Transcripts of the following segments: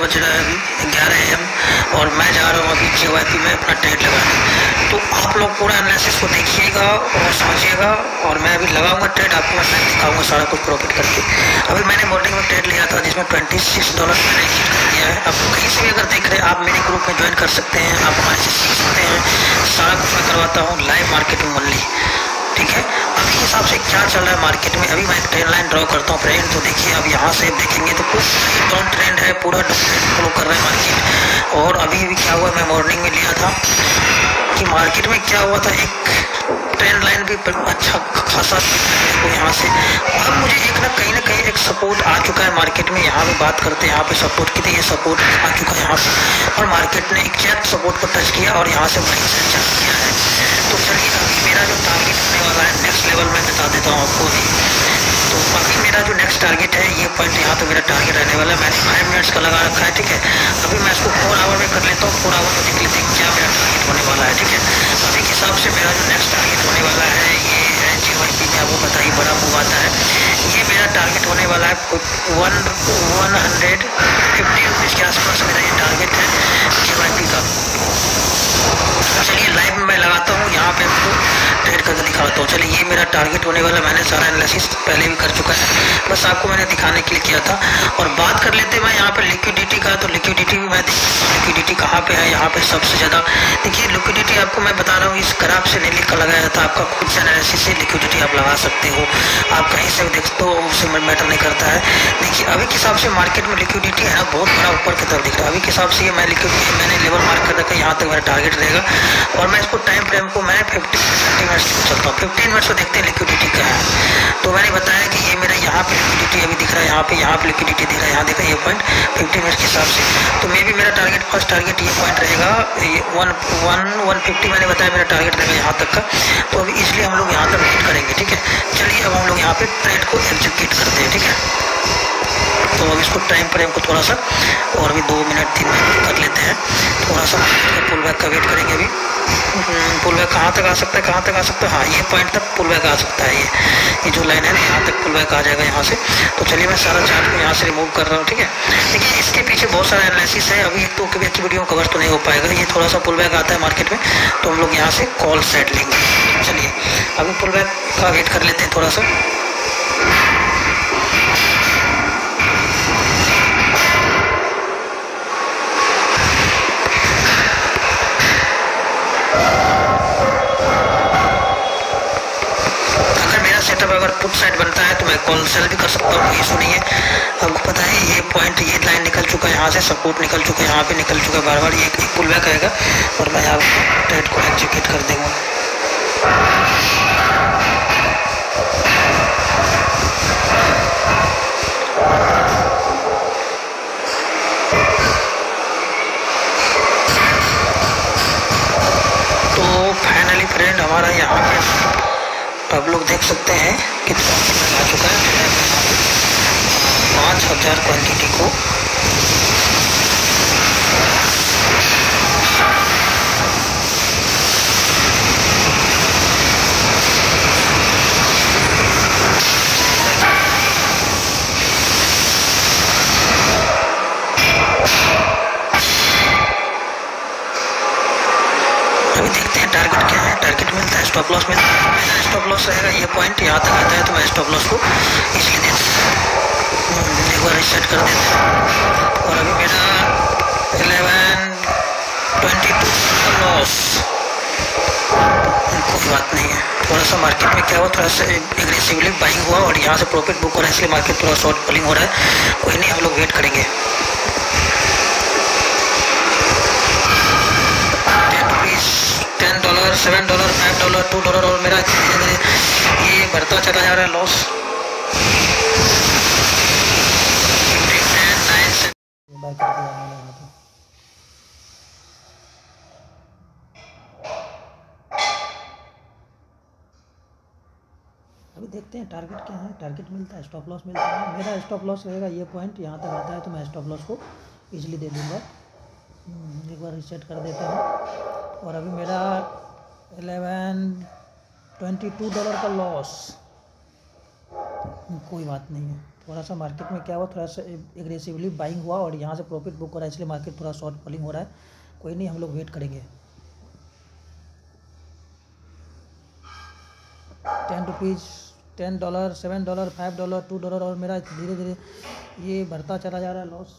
बज रहा है अभी 11 AM और मैं जा रहा हूँ अभी JYP में अपना ट्रेड लगाने। तो आप लोग पूरा एनालिसिस को देखिएगा और समझिएगा, और मैं अभी लगाऊंगा ट्रेड, आपको मैं दिखाऊंगा सारा कुछ प्रॉफिट करके। अभी मैंने मॉर्निंग में ट्रेड लिया था जिसमें $26 मैंने हिट कर दिया है। आप कहीं से भी अगर देख रहे हैं आप मेरे ग्रुप में ज्वाइन कर सकते हैं, आप हमारे से सीख सकते हैं। सारा कुछ मैं करवाता हूँ लाइव मार्केट में ओनली, ठीक है। अभी हिसाब से क्या चल रहा है मार्केट में, अभी मैं एक ट्रेंड लाइन ड्रॉ करता हूँ फ्रेंड। तो देखिए अब यहाँ से देखेंगे तो कुछ डाउन ट्रेंड है, पूरा डाउन ट्रेंड फॉलो कर रहा है मार्केट। और अभी भी क्या हुआ, मैं मॉर्निंग में लिया था कि मार्केट में क्या हुआ था, एक ट्रेंड लाइन भी अच्छा खासा को यहाँ से। अब मुझे एक ना कहीं एक सपोर्ट आ चुका है मार्केट में। यहाँ पे बात करते हैं, यहाँ पे सपोर्ट की थी, ये सपोर्ट आ चुका है यहाँ पे, और मार्केट ने एग्जैक्ट सपोर्ट को टच किया और यहाँ से वहीं से चल किया है। तो चलिए अभी मेरा जो टारगेट होने वाला है नेक्स्ट लेवल में बता देता हूँ आपको अभी। तो अभी मेरा जो नेक्स्ट टारगेट है ये पॉइंट, यहाँ तो मेरा टारगेट रहने वाला है। मैंने 5 मिनट्स का लगा रखा है, ठीक है। अभी मैं इसको 4 आवर में कर लेता हूँ, 4 आवर में देख लेते हैं क्या मेरा टारगेट होने वाला है, ठीक है। अभी के हिसाब से मेरा जो नेक्स्ट टारगेट होने वाला है ये है JYP में, आपको बताइए बड़ा मूव आता है। ये मेरा टारगेट होने वाला है 150 रुपीज़ के आसपास मेरा ये टारगेट है JYP का। चलिए लाइव में मैं लगाता हूँ, यहाँ पे आपको ट्रेड करके दिखाता हूँ। चलिए ये मेरा टारगेट होने वाला, मैंने सारा एनालिसिस पहले भी कर चुका है, बस आपको मैंने दिखाने के लिए किया था। और बात कर लेते हैं मैं यहाँ पे लिक्विडिटी का। तो लिक्विडिटी भी मैं देखता हूँ लिक्विडिटी कहाँ पे है। यहाँ पे सबसे ज़्यादा देखिए लिक्विडिटी आपको मैं बता रहा हूँ, इस ग्राफ से नहीं लिखा लगाया था, आपका खुद से एनालिसिस से लिक्विडिटी आप लगा सकते हो। आप कहीं से भी देखते हो, उससे मैटर नहीं करता है। देखिए अभी के हिसाब से मार्केट में लिक्विडिटी है ना बहुत बड़ा ऊपर की तरफ दिख रहा है। अभी के हिसाब से ये मैं लिक्विडिटी मैंने लेवल मार्क कर रखा है, यहाँ तक मेरा टारगेट रहेगा। और मैं इसको टाइम फ्रेम को मैं 15 मिनट्स चलता हूँ, 15 मिनट्स को देखते हैं लिक्विडिटी क्या है। तो मैंने बताया कि ये मेरा यहाँ पे लिक्विडिटी अभी दिख रहा है, यहाँ पे लिक्विडिटी दिख रहा है, यहाँ देखा ये पॉइंट 15 मिनट के हिसाब से। तो मे भी मेरा टारगेट फर्स्ट टारगेट ये पॉइंट रहेगा, ये 150 मैंने बताया मेरा टारगेट रहेगा यहाँ तक का। तो अभी इसलिए हम लोग यहाँ तक वेट करेंगे, ठीक है। चलिए अब हम लोग यहाँ पे ट्रेड को एग्जीक्यूट करते हैं, ठीक है। तो अब इसको टाइम फ्रेम को थोड़ा सा और भी 2 मिनट 3 मिनट कर लेते हैं। थोड़ा सा पुल बैक का वेट करेंगे अभी। पुल बैक कहाँ तक आ सकता है, कहाँ तक आ सकता है, हाँ ये पॉइंट तक पुल बैक आ सकता है। ये जो लाइन है ना यहाँ तक पुल बैक आ जाएगा यहाँ से। तो चलिए मैं सारा चार्ट को यहाँ से रिमूव कर रहा हूँ, ठीक है। देखिए इसके पीछे बहुत सारा एनालिसिस है, अभी एक तो कभी अच्छी वीडियो कवर तो नहीं हो पाएगा। ये थोड़ा सा पुल बैक आता है मार्केट में तो हम लोग यहाँ से कॉल सेट लेंगे। चलिए अभी पुल बैक का वेट कर लेते हैं थोड़ा सा। अगर पुट साइड बनता है तो मैं कॉल सेल भी कर सकता हूँ, कोई इशू नहीं है। आपको पता है ये पॉइंट ये लाइन निकल चुका है, यहाँ से सपोर्ट निकल चुका है, यहाँ पे निकल चुका है बार बार। ये एक पुल बैक आएगा और मैं यहाँ ट्रेड को एग्जीक्यूट कर दूँगा। तो फाइनली फ्रेंड हमारा यहाँ पे आप लोग देख सकते हैं कितना आ चुका है 5000 क्वांटिटी को। अभी देखते हैं टारगेट क्या है, टारगेट मिलता है, स्टॉप लॉस मिलता है। मेरा स्टॉप लॉस रहेगा ये पॉइंट, यहाँ तक आता है तो मैं स्टॉप लॉस को इसलिए देता हूँ। एक बार रिसेट कर देते हैं। और अभी मेरा 1122 का लॉस, कोई बात नहीं है। थोड़ा सा मार्केट में क्या हुआ, थोड़ा सा एग्रेसिवली बाइंग हुआ और यहाँ से प्रॉफिट बुक हो रहा है, इसलिए मार्केट थोड़ा शॉर्ट पुलिंग हो रहा है। कोई नहीं, हम लोग वेट करेंगे। $10, $7, $5, $2 और मेरा ये बढ़ता चला जा रहा है लॉस। अभी देखते हैं टारगेट क्या है, टारगेट मिलता है, स्टॉप लॉस मिलता है। मेरा स्टॉप लॉस रहेगा ये पॉइंट, यहाँ तक आता है तो मैं स्टॉप लॉस को इजीली दे दूँगा। एक बार रिसेट कर देते हैं। और अभी मेरा $1122 का लॉस, कोई बात नहीं है। थोड़ा सा मार्केट में क्या हुआ, थोड़ा सा एग्रेसिवली बाइंग हुआ और यहाँ से प्रॉफिट बुक हो रहा है, इसलिए मार्केट थोड़ा शॉर्ट फॉलिंग हो रहा है। कोई नहीं, हम लोग वेट करेंगे। 10 रुपीज़, $10, $7, $5, $2 और मेरा धीरे धीरे ये बढ़ता चला जा रहा है लॉस।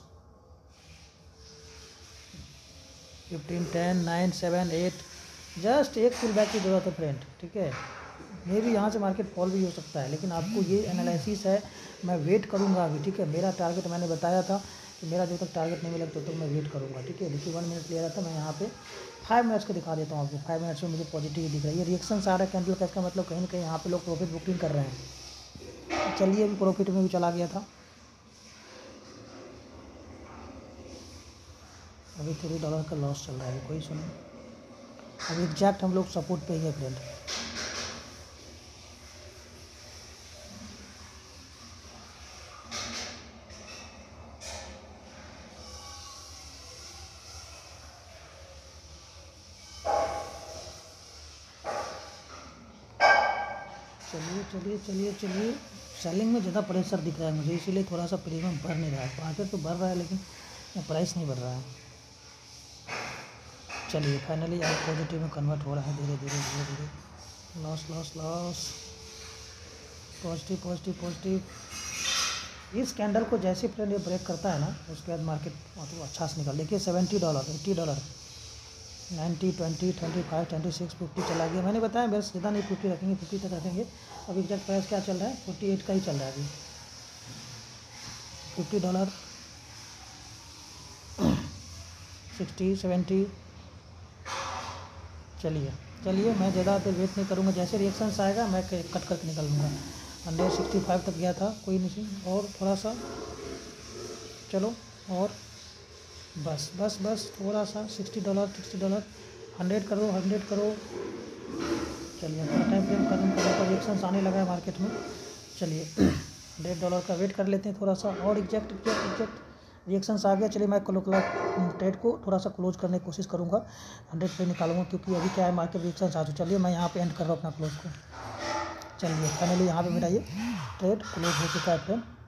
15, 10, 9, 7, 8, जस्ट एक पुल बैक की ज़रूरत है फ्रेंड, ठीक है। मे भी यहाँ से मार्केट फॉल भी हो सकता है, लेकिन आपको ये एनालिसिस है, मैं वेट करूँगा अभी, ठीक है। मेरा टारगेट मैंने बताया था कि मेरा जब तक टारगेट नहीं मिला तब तक मैं वेट करूँगा, ठीक है। देखिए 1 मिनट ले रहा था, मैं यहाँ पे 5 मिनट्स का दिखा देता हूँ आपको। 5 मिनट्स में मुझे पॉजिटिव दिख रहा है, ये रिएक्शन आ रहा है कैंडल का, इसका मतलब कहीं ना कहीं यहाँ पे लोग प्रॉफिट बुकिंग कर रहे हैं। चलिए अभी प्रॉफिट में भी चला गया था, अभी $3 का लॉस चल रहा है, कोई सुनो। अब एग्जैक्ट हम लोग सपोर्ट पे ही है फ्रेंड। चलिए सेलिंग में ज़्यादा प्रेशर दिख रहा है मुझे, इसीलिए थोड़ा सा प्रीमियम बढ़ नहीं रहा है। मार्केट तो बढ़ रहा है लेकिन प्राइस नहीं बढ़ रहा है। चलिए फाइनली आज पॉजिटिव में कन्वर्ट हो रहा है धीरे धीरे। Loss positive. इस कैंडल को जैसे फ्रेंड ये ब्रेक करता है ना, उसके बाद मार्केट मतलब अच्छा से निकल। देखिए $70, $80, 90, 20, 25, 26, 50 चला गया। मैंने बताया बस ज़्यादा नहीं, 50 रखेंगे, 50 तक रखेंगे। अब एग्जैक्ट प्राइस क्या चल रहा है, 48 का ही चल रहा है अभी। $50, 60, 70। चलिए मैं ज़्यादा देर वेट नहीं करूँगा, जैसे रिएक्शंस आएगा मैं कट करके निकलूँगा। 165 तक गया था, कोई नहीं, और थोड़ा सा चलो, और बस थोड़ा सा $60, 100 करो। चलिए थोड़ा टाइम फ्रेम खत्म करने पर रिएक्शंस आने लगा है मार्केट में। चलिए $100 का वेट कर लेते हैं थोड़ा सा, और एग्जैक्ट रिएक्शंस आ गया। चलिए मैं ट्रेड को थोड़ा सा क्लोज करने की कोशिश करूँगा, 100 पे निकालूंगा, क्योंकि अभी क्या है मार्केट रिएक्शंस आ चुके। चलिए मैं यहाँ पे एंड कर रहा हूँ अपना क्लोज को। चलिए फाइनली यहाँ पे मेरा ये ट्रेड क्लोज हो चुका है फ्रेंड।